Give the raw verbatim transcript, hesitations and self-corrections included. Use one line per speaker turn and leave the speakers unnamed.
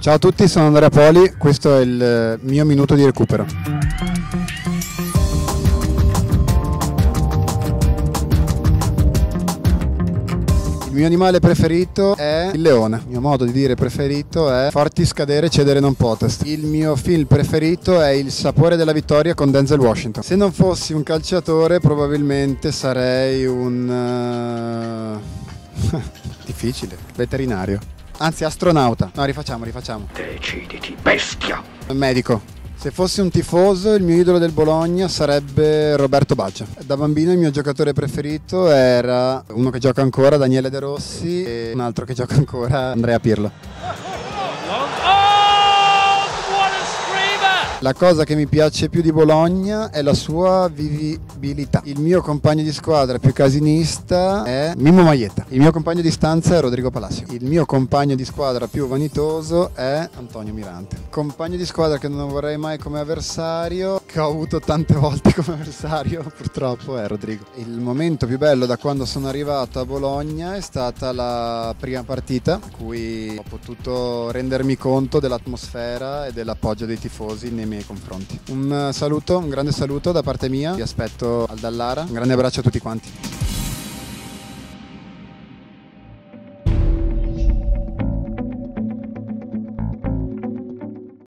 Ciao a tutti, sono Andrea Poli, questo è il mio minuto di recupero. Il mio animale preferito è il leone. Il mio modo di dire preferito è farti scadere, cedere non potest. Il mio film preferito è Il sapore della vittoria con Denzel Washington. Se non fossi un calciatore probabilmente sarei un... Uh... difficile. Veterinario. Anzi, astronauta. No, rifacciamo, rifacciamo.
Deciditi, bestia!
Medico. Se fossi un tifoso, il mio idolo del Bologna sarebbe Roberto Baggio. Da bambino il mio giocatore preferito era uno che gioca ancora, Daniele De Rossi, e un altro che gioca ancora, Andrea Pirlo. La cosa che mi piace più di Bologna è la sua vivibilità. Il mio compagno di squadra più casinista è Mimmo Maietta. Il mio compagno di stanza è Rodrigo Palacio. Il mio compagno di squadra più vanitoso è Antonio Mirante. Compagno di squadra che non vorrei mai come avversario, che ho avuto tante volte come avversario, purtroppo, è Rodrigo. Il momento più bello da quando sono arrivato a Bologna è stata la prima partita, in cui ho potuto rendermi conto dell'atmosfera e dell'appoggio dei tifosi nei miei confronti. Un saluto, un grande saluto da parte mia, vi aspetto al Dallara, un grande abbraccio a tutti quanti.